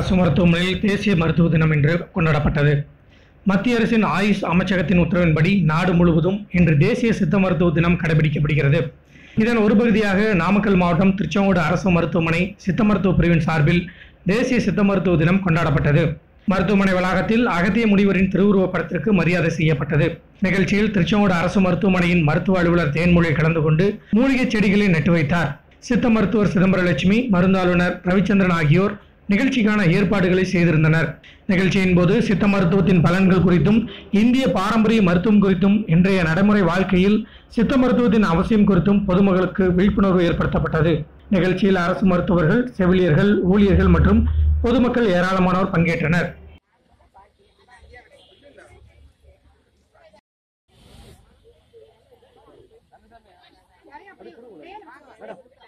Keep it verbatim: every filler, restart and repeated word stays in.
அரசு மருத்துவமனையில் தேசிய மருத்துவ தினம் இன்று கொண்டாடப்பட்டது. மத்திய அரசின் ஆயுஷ் அமைச்சகத்தின் உத்தரவின்படி நாடு முழுவதும் இன்று தேசிய சித்த மருத்துவ தினம் கடைபிடிக்கப்படுகிறது. இதன் ஒரு பகுதியாக நாமக்கல் மாவட்டம் திருச்செங்கோடு அரசு மருத்துவமனை சித்த மருத்துவ பிரிவின் சார்பில் தேசிய சித்த மருத்துவ தினம் கொண்டாடப்பட்டது. மருத்துவமனை வளாகத்தில் அகத்திய முனிவரின் திருவுருவப் படத்திற்கு மரியாதை செய்யப்பட்டது. நிகழ்ச்சியில் திருச்செங்கோடு அரசு மருத்துவமனையின் மருத்துவ அலுவலர் தேன்மொழி கலந்து கொண்டு மூலிகை செடிகளை நட்டு வைத்தார். சித்த மருத்துவர் சிதம்பரலட்சுமி, மருந்தாளுநர் ரவிச்சந்திரன் ஆகியோர் நிகழ்ச்சிக்கான ஏற்பாடுகளை செய்திருந்தனர். நிகழ்ச்சியின் போது சித்த மருத்துவத்தின் பலன்கள் குறித்தும் இந்திய பாரம்பரிய மருத்துவம் குறித்தும் இன்றைய நடைமுறை வாழ்க்கையில் சித்த மருத்துவத்தின் அவசியம் குறித்தும் பொதுமக்களுக்கு விழிப்புணர்வு ஏற்படுத்தப்பட்டது. நிகழ்ச்சியில் அரசு மருத்துவர்கள், செவிலியர்கள், ஊழியர்கள் மற்றும் பொதுமக்கள் ஏராளமானோர் பங்கேற்றனர். மேடம்